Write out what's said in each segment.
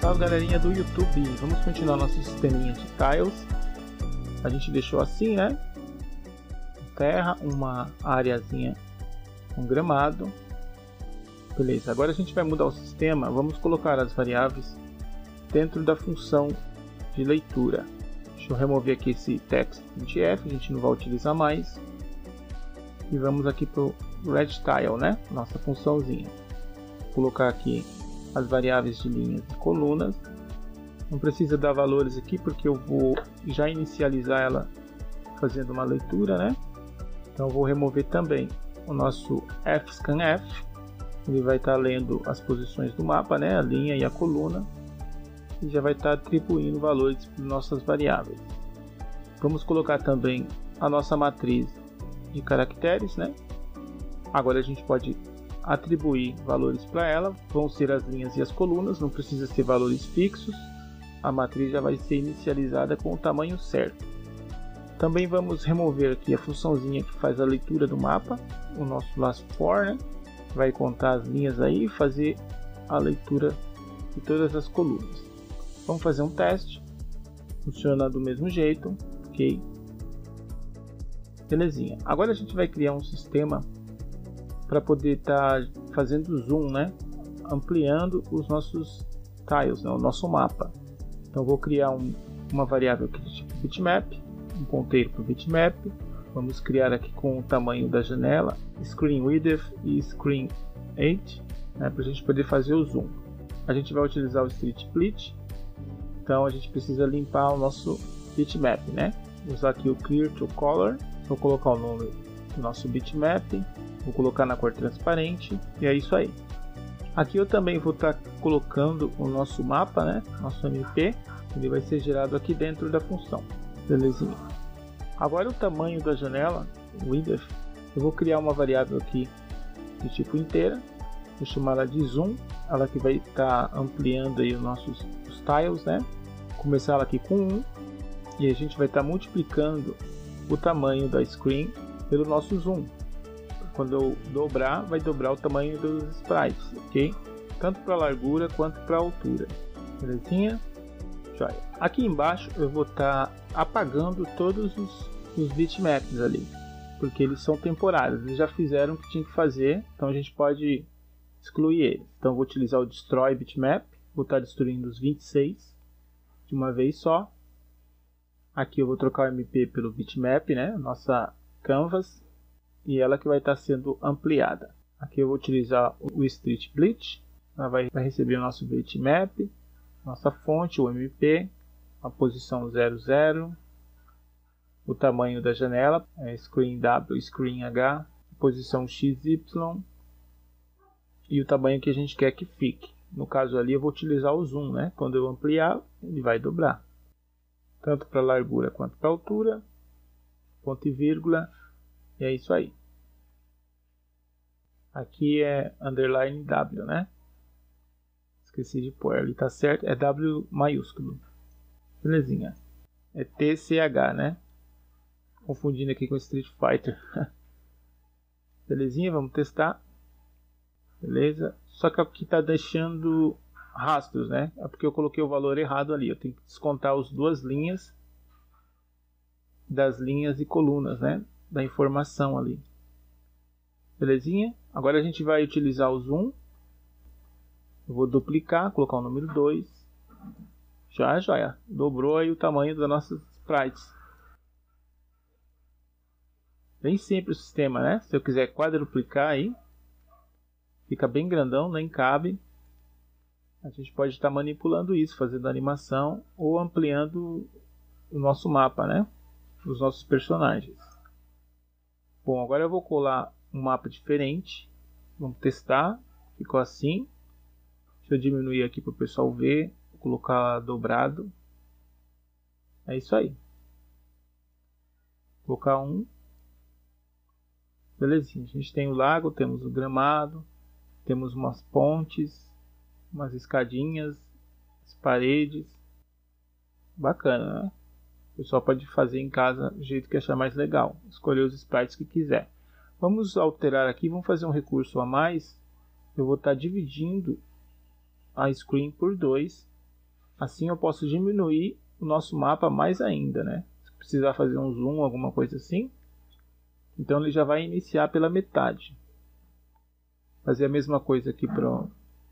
Salve galerinha do YouTube, vamos continuar nosso sisteminha de tiles. A gente deixou assim, né? Terra, uma areazinha com gramado. Beleza, agora a gente vai mudar o sistema, vamos colocar as variáveis dentro da função de leitura. Deixa eu remover aqui esse text.f, a gente não vai utilizar mais. E vamos aqui para o RedTile, né? Nossa funçãozinha. Vou colocar aqui as variáveis de linhas e colunas. Não precisa dar valores aqui porque eu vou já inicializar ela fazendo uma leitura, né? Então eu vou remover também o nosso fscanf. Ele vai estar lendo as posições do mapa, né? A linha e a coluna. E já vai estar atribuindo valores para nossas variáveis. Vamos colocar também a nossa matriz de caracteres, né? Agora a gente pode atribuir valores para ela, vão ser as linhas e as colunas, não precisa ser valores fixos. A matriz já vai ser inicializada com o tamanho certo. Também vamos remover aqui a funçãozinha que faz a leitura do mapa, o nosso last4, né? Vai contar as linhas aí e fazer a leitura de todas as colunas. Vamos fazer um teste, funciona do mesmo jeito, ok? Belezinha. Agora a gente vai criar um sistema para poder estar fazendo zoom, né? Ampliando os nossos tiles, né? O nosso mapa. Então vou criar uma variável aqui de tipo bitmap, um ponteiro para o bitmap. Vamos criar aqui com o tamanho da janela, screen width e screen height, né? Para a gente poder fazer o zoom. A gente vai utilizar o street split, então a gente precisa limpar o nosso bitmap, né? Vou usar aqui o clear to color, vou colocar o nome do nosso bitmap. Vou colocar na cor transparente e é isso aí. Aqui eu também vou estar colocando o nosso mapa, né? Nosso MP. Ele vai ser gerado aqui dentro da função. Belezinha. Agora o tamanho da janela, width, eu vou criar uma variável aqui de tipo inteira. Vou chamar ela de zoom. Ela que vai estar ampliando aí os tiles, né? Vou começar ela aqui com 1 e a gente vai estar multiplicando o tamanho da screen pelo nosso zoom. Quando eu dobrar, vai dobrar o tamanho dos sprites, ok? Tanto para a largura quanto para a altura. Belezinha? Joia. Aqui embaixo eu vou estar apagando todos os bitmaps ali, porque eles são temporários. Eles já fizeram o que tinha que fazer, então a gente pode excluir eles. Então eu vou utilizar o Destroy Bitmap, vou estar destruindo os 26 de uma vez só. Aqui eu vou trocar o MP pelo bitmap, né? Nossa canvas. E ela que vai estar sendo ampliada. Aqui eu vou utilizar o Street Split. Ela vai receber o nosso bitmap, nossa fonte, o MP, a posição 00, o tamanho da janela, Screen W, Screen H, posição XY e o tamanho que a gente quer que fique. No caso ali eu vou utilizar o zoom, né? Quando eu ampliar, ele vai dobrar. Tanto para a largura quanto para a altura, ponto e vírgula. E é isso aí. Aqui é underline W, né? Esqueci de pôr, ali tá certo. É W maiúsculo. Belezinha. É TCH, né? Confundindo aqui com Street Fighter. Belezinha, vamos testar. Beleza. Só que aqui tá deixando rastros, né? É porque eu coloquei o valor errado ali. Eu tenho que descontar as duas linhas das linhas e colunas, né? Da informação ali. Belezinha? Agora a gente vai utilizar o zoom. Eu vou duplicar, colocar o número 2. Joia. Dobrou aí o tamanho das nossas sprites. Bem simples o sistema, né? Se eu quiser quadruplicar aí, fica bem grandão, nem cabe. A gente pode estar manipulando isso, fazendo animação ou ampliando o nosso mapa, né? Os nossos personagens. Bom, agora eu vou colar um mapa diferente. Vamos testar. Ficou assim. Deixa eu diminuir aqui para o pessoal ver. Vou colocar dobrado. É isso aí. Vou colocar um. Belezinha. A gente tem o lago, temos o gramado, temos umas pontes, umas escadinhas, as paredes. Bacana, né? O pessoal pode fazer em casa do jeito que achar mais legal. Escolher os sprites que quiser. Vamos alterar aqui, vamos fazer um recurso a mais. Eu vou estar dividindo a screen por 2 Assim eu posso diminuir o nosso mapa mais ainda, né? Se precisar fazer um zoom, alguma coisa assim, então ele já vai iniciar pela metade. Fazer a mesma coisa aqui para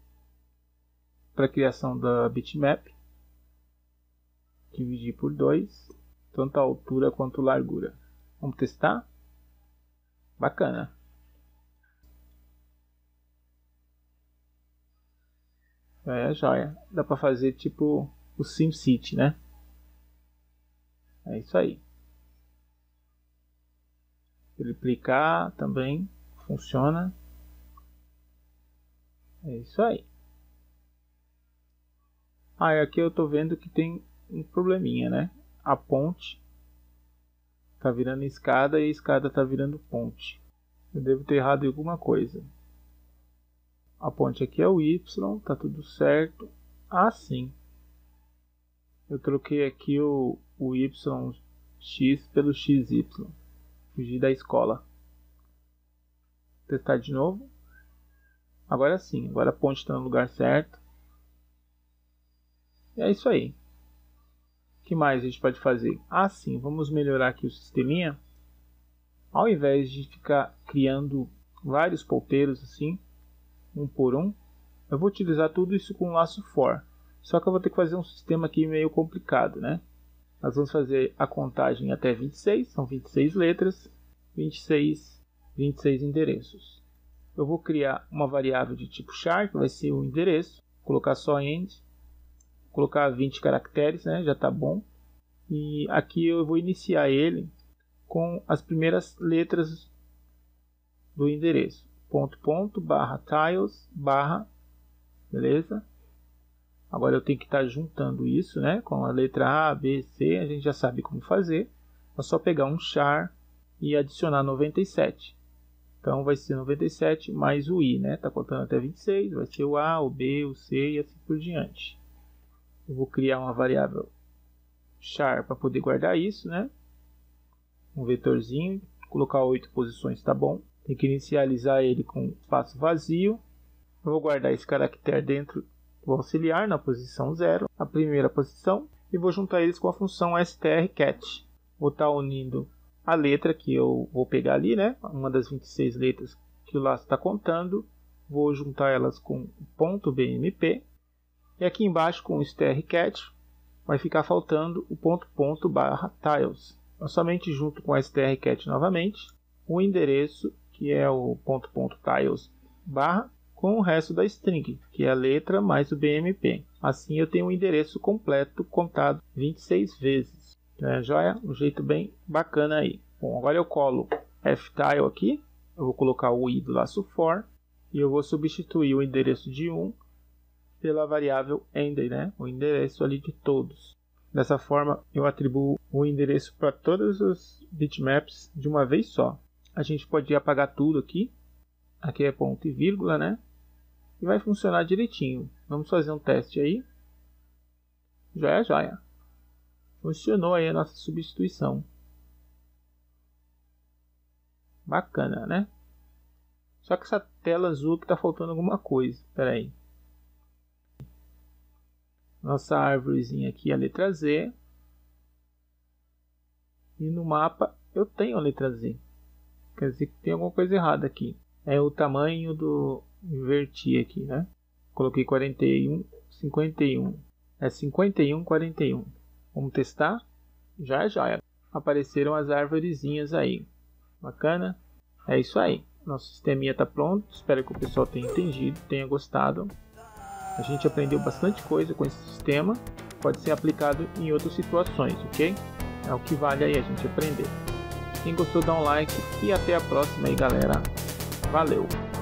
a criação da bitmap. Dividir por 2, tanto a altura quanto a largura. Vamos testar? Bacana. É joia. Dá para fazer tipo o SimCity, né? É isso aí. Triplicar também funciona. É isso aí. Ah, e aqui eu tô vendo que tem um probleminha, né? A ponte tá virando escada e a escada tá virando ponte. Eu devo ter errado em alguma coisa. A ponte aqui é o Y, tá tudo certo. Ah, sim. Eu troquei aqui o YX pelo XY. Fugi da escola. Vou testar de novo. Agora sim, agora a ponte está no lugar certo. E é isso aí. O que mais a gente pode fazer? Ah, sim, vamos melhorar aqui o sisteminha. Ao invés de ficar criando vários ponteiros assim, um por um, eu vou utilizar tudo isso com laço for. Só que eu vou ter que fazer um sistema aqui meio complicado, né? Nós vamos fazer a contagem até 26, são 26 letras, 26 endereços. Eu vou criar uma variável de tipo char, que vai ser o endereço, colocar só end, colocar 20 caracteres, né? Já está bom. E aqui eu vou iniciar ele com as primeiras letras do endereço. Ponto, barra, tiles, barra, beleza? Agora eu tenho que estar juntando isso, né? Com a letra A, B, C, a gente já sabe como fazer. É só pegar um char e adicionar 97. Então vai ser 97 mais o I, né? Tá contando até 26, vai ser o A, o B, o C e assim por diante. Eu vou criar uma variável char para poder guardar isso, né? Um vetorzinho, colocar 8 posições, tá bom. Tem que inicializar ele com espaço vazio. Eu vou guardar esse caractere dentro do auxiliar na posição 0, a primeira posição, e vou juntar eles com a função strcat. Vou estar unindo a letra que eu vou pegar ali, né? Uma das 26 letras que o laço está contando. Vou juntar elas com o ponto BMP. E aqui embaixo com o strcat vai ficar faltando o ponto barra tiles. Eu somente junto com a strcat novamente o endereço que é o ponto tiles barra com o resto da string, que é a letra mais o BMP. Assim eu tenho o endereço completo contado 26 vezes. É joia? Um jeito bem bacana aí. Bom, agora eu colo ftile aqui. Eu vou colocar o i do laço for. E eu vou substituir o endereço de 1 pela variável ender, né? O endereço ali de todos. Dessa forma eu atribuo o endereço para todas as bitmaps de uma vez só. A gente pode apagar tudo aqui. Aqui é ponto e vírgula, né? E vai funcionar direitinho. Vamos fazer um teste aí. Joia. Funcionou aí a nossa substituição. Bacana, né? Só que essa tela azul que está faltando alguma coisa. Espera aí. Nossa árvorezinha aqui é a letra Z. E no mapa eu tenho a letra Z. Quer dizer que tem alguma coisa errada aqui. É o tamanho do... Inverti aqui, né? Coloquei 41, 51. É 51, 41. Vamos testar? Já. Apareceram as arvorezinhas aí. Bacana? É isso aí. Nosso sisteminha está pronto. Espero que o pessoal tenha entendido, tenha gostado. A gente aprendeu bastante coisa com esse sistema. Pode ser aplicado em outras situações, ok? É o que vale aí a gente aprender. Quem gostou, dá um like e até a próxima aí, galera. Valeu!